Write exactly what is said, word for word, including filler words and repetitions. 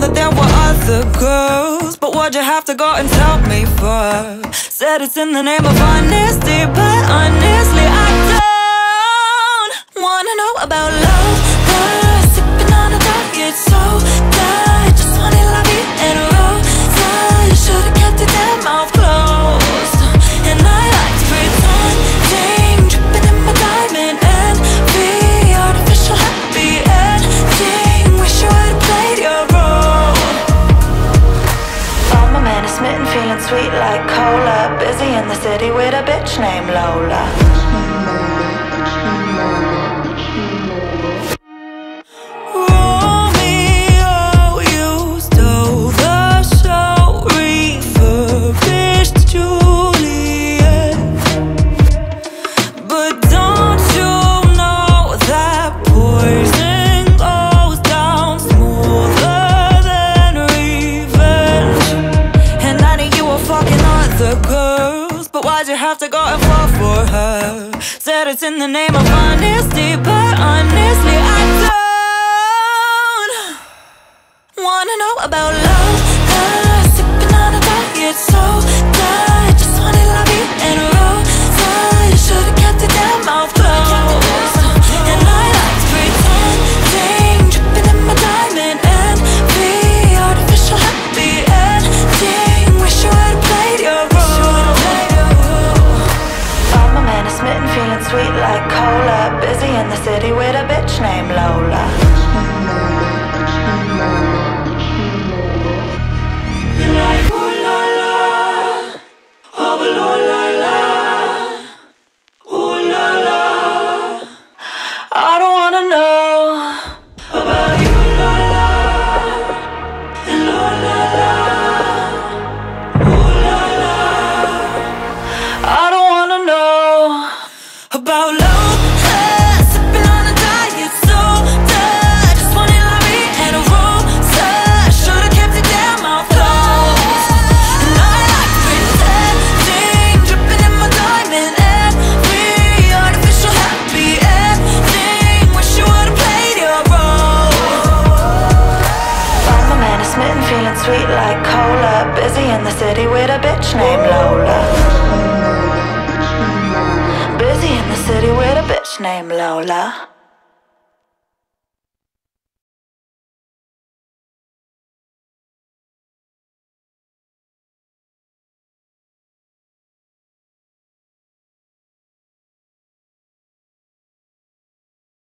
but there were other girls. But why'd you have to go and tell me for? Said it's in the name of honesty, but honestly I don't wanna know about love. Cause sipping on a diet so tight, just wanna love you in a row. So you should've kept your damn mouth closed. And I like to pretending, dripping in my diamond envy, artificial happy ending. Wish you would've played your role. Oh, my man is smitten, feeling sweet like cola, busy in the city with a bitch named Lola. Why'd you have to go and fall for her? Said it's in the name of honesty, but honestly I don't wanna know about love. Cause sipping on a diet so tight, just wanna love you in a row. So you should've kept your damn mouth closed. And I like to pretending, dripping in my diamond envy, artificial happy ending. Wish you would've played your role. Smitten, feeling sweet like cola, busy in the city with a bitch named Lola. You're like, ooh la la, oh la la la, ooh la la. I don't wanna know about you, la la, and la la la, ooh la la. I don't wanna know about love, uh, sipping on a diet so tight, just wanna love me in a rose. Should've kept your damn mouth closed. And I like pretending, dripping in my diamond envy, artificial happy ending. Wish you would've played your role. Oh, my man is smitten, feeling sweet like cola, busy in the city with a bitch named Lola. Busy in the city with a bitch named Lola.